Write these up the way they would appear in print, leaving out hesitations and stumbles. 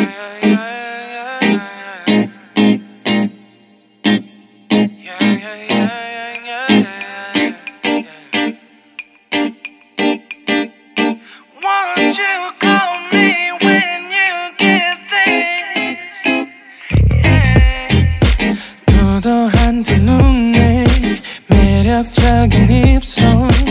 도도한 두 눈에 매력적인 입술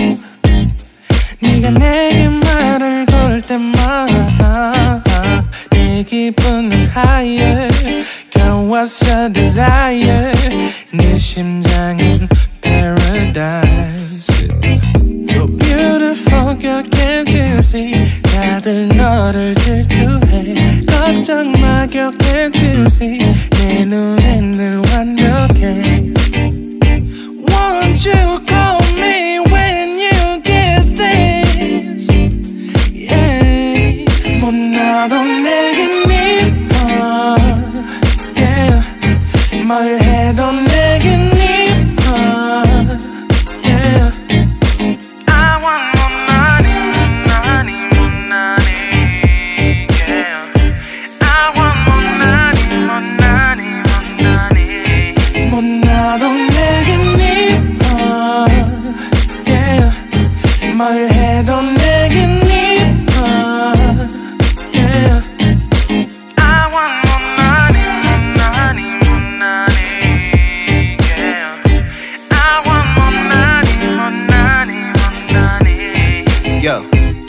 네가 내게 말을 걸 때마다 내 기분은 higher Girl what's your desire 네 심장은 paradise You're beautiful girl can't you see 다들 너를 질투해 걱정 마 girl can't you see 내 눈엔 늘 완벽해 Won't you call me when you get this Yeah 못나도 내겐 이뻐 Yeah 뭘 해도 내겐 이뻐 Yeah I want more money, money, more money Yeah I want more money, more money, more money 못나도 내겐 이뻐 Yeah 뭘 해도 내겐 이뻐 Yeah I want more money, more money, more money Yeah I want more money, more money, more money Yo.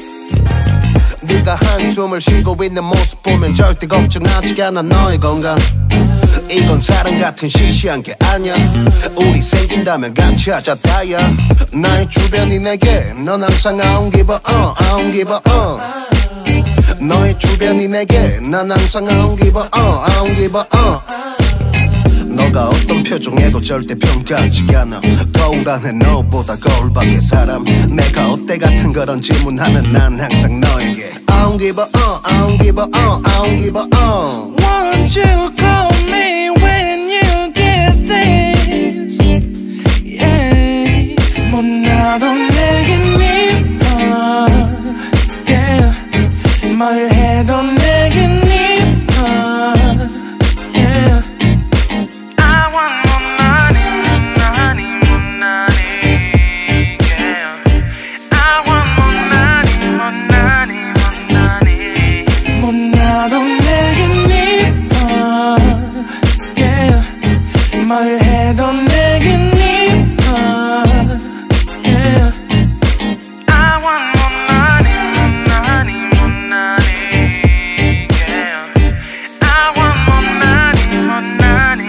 네가 한숨을 쉬고 있는 모습 보면 절대 걱정하지 않아 너의 건강 이건 사랑 같은 시시한 게 아니야 우리 생긴다면 같이 하자 다야 나의 주변이 내게 넌 항상 I don't give a I don't give a 너의 주변이 내게 난 항상 I don't give a I don't give a 너가 어떤 표정에도 절대 평가하지 않아 거울 안에 너보다 거울 밖의 사람 내가 어때 같은 그런 질문하면 난 항상 너에게 I don't give a I don't give a I don't give a Won't you call me when you get this Yeah 못나도 내겐 이뻐 Yeah 뭘 해도 내겐 이뻐 Yeah I want more money, money, more money Yeah I want more money, more money, more money 못나도 내겐 이뻐 Yeah 뭘 해도 내겐 이뻐 Yeah I want more money, money, more money Yeah I want more money, more money,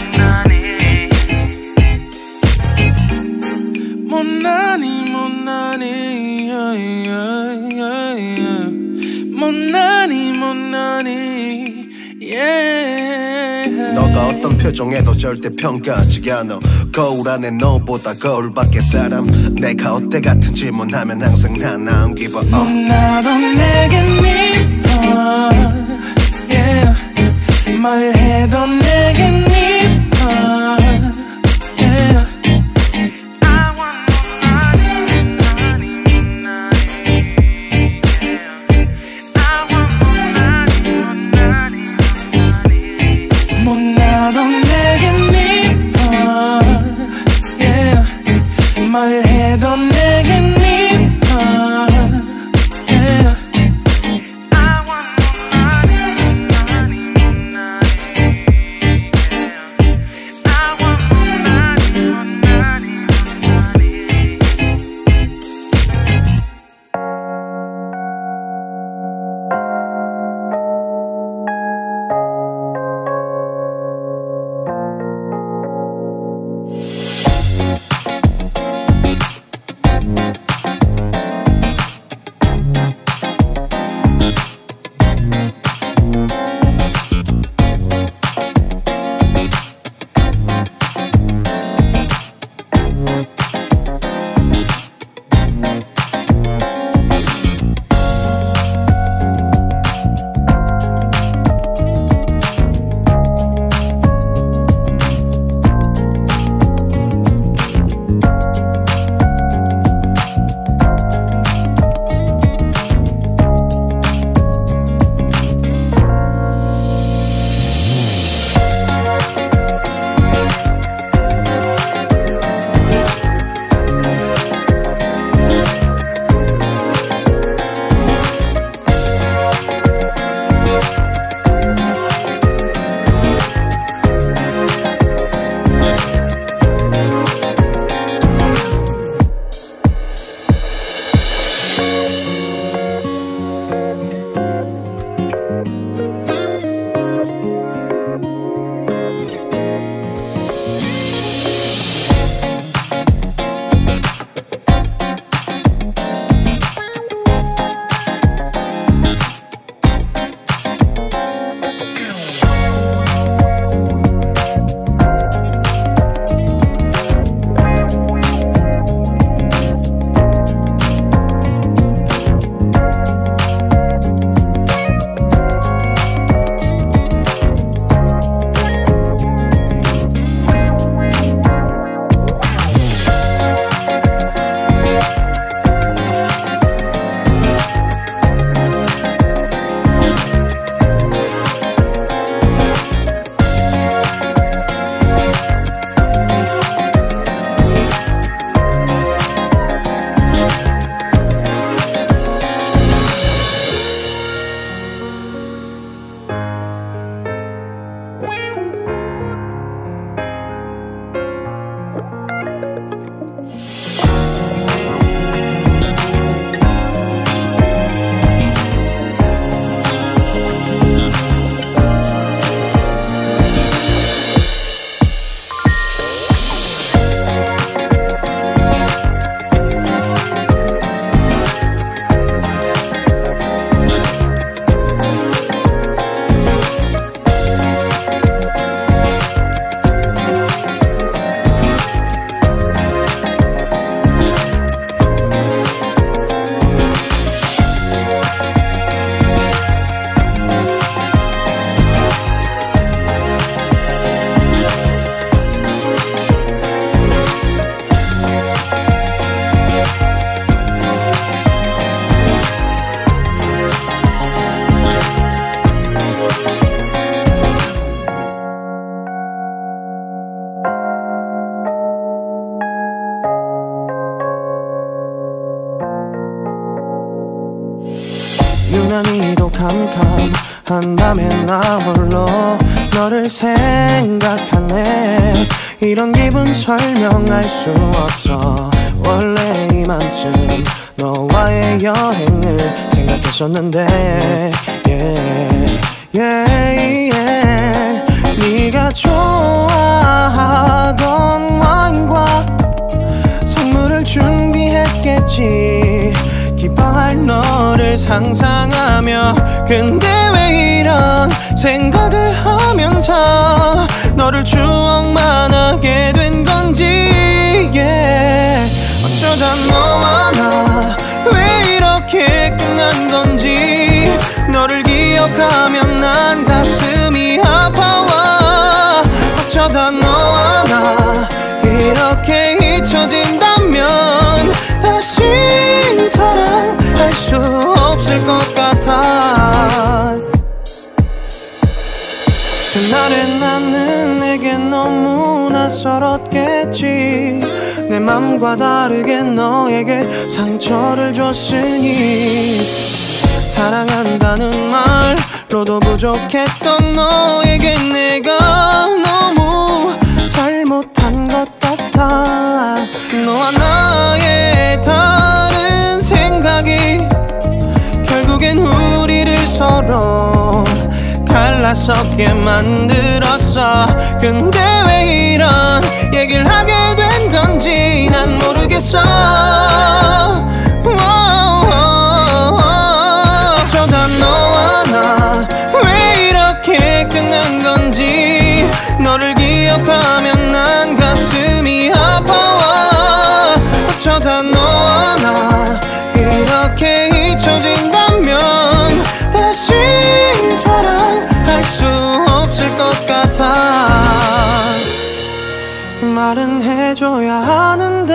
more money More money, more money yeah, yeah, yeah, yeah. More money, more money Yeah 너가 어떤 표정에도 절대 평가하지 않아 거울 안에 너보다 거울 밖의 사람 내가 어때 같은 질문하면 항상 난 I don't give a 못나도 내겐 이뻐 Yeah 뭘 해도 내겐 이뻐 Yeah I want more money, money, money Yeah I want more money, more money, more money 못나도 내겐 이뻐 Yeah 뭘 해도 내겐 이뻐 Yeah I want more money, money, money 나 홀로 너를 생각하네. 이런 기분 설명할 수 없어. 원래 이맘쯤 너와의 여행을 생각했었는데 yeah, yeah, yeah. 네가 좋아하던 와인과 선물을 준비했겠지. 기뻐할 너를 상상하며. 근데 왜 이런 생각을 하면서 너를 추억만 하게 된 건지 yeah. 어쩌다 너와 나 왜 이렇게 끝난 건지. 너를 기억하면 난 가슴이 아파와. 어쩌다 너와 나 이렇게 잊혀진다면 다시 사랑할 수 없을 것 같아. 그날의 나는 내게 너무 낯설었겠지. 내 맘과 다르게 너에게 상처를 줬으니. 사랑한다는 말로도 부족했던 너에게 내가 너무 잘못한 것 같아. 너와 나의 다른 생각이 결국엔 우리를 서로 갈라서게 만들었어. 근데 왜 이런 얘기를 하게 된 건지 난 모르겠어. 어쩌다 너와 나 왜 이렇게 끝난 건지. 너를 기억하면 난 가슴이 아파와. 어쩌다 너와 나 이렇게 잊혀진다면 다시 사랑할 수 없을 것 같아. 말은 해줘야 하는데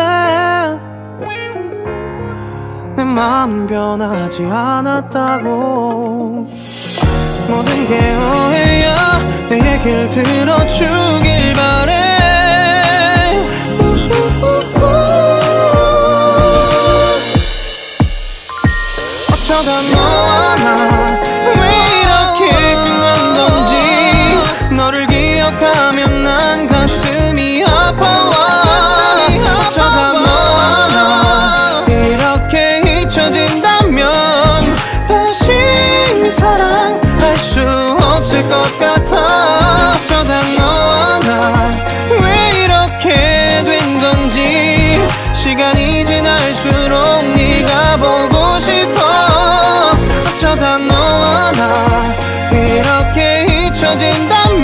내 마음 변하지 않았다고. 모든 게 오해야. 내 얘길 들어주길 바래. 어쩌다 너와 나 왜 이렇게 끝난 건지. 너를 기억하면 난 가슴이 아파와. 어쩌다 너와 나 이렇게 잊혀진다면 다시 사랑할 수 없을 것 같아. 어쩌다 너와 나 왜 이렇게 된 건지. 시간이 지날수록 네가 보고 싶어. 어쩌다 너와 나 이렇게 잊혀진다면